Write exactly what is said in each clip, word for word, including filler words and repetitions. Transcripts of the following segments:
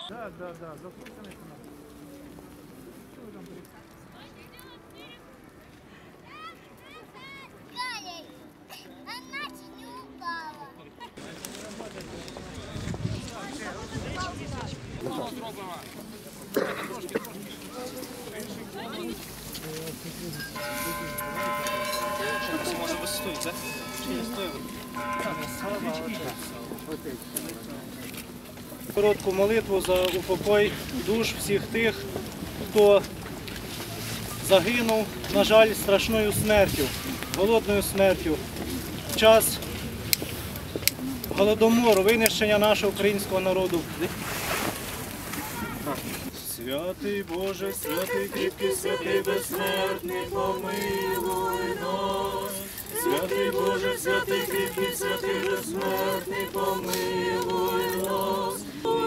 Да, да, да, закрученный канал. Что вы там говорите? Она чуть не упала. Може висують, так? Чи не стоїть? Коротку молитву за упокой душ всіх тих, хто загинув, на жаль, страшною смертю, голодною смертю в час голодомору, винищення нашого українського народу. Святий Боже, святий кріпкий, святий безсмертний, помилуй нас. Святий Боже, святий кріпкий, святий безсмертний, помилуй нас.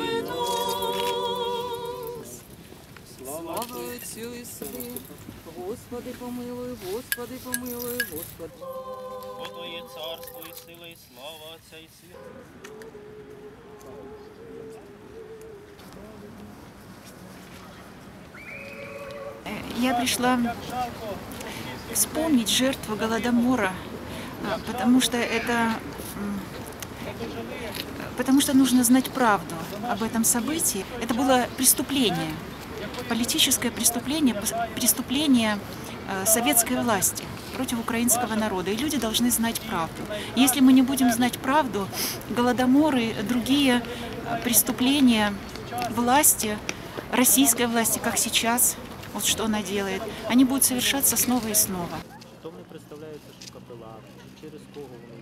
Слава Отцю і Сину, Господи помилуй, Господи помилуй, Господи. Бо Твоє царство і сила, і слава Отця і Сина. Я пришла вспомнить жертву Голодомора, потому что это, потому что нужно знать правду об этом событии. Это было преступление, политическое преступление, преступление советской власти против украинского народа. И люди должны знать правду. Если мы не будем знать правду, Голодомор и другие преступления власти, российской власти, как сейчас, вот что она делает, они будут совершаться снова и снова. Хто вони представляються, що капелан, чи через кого вони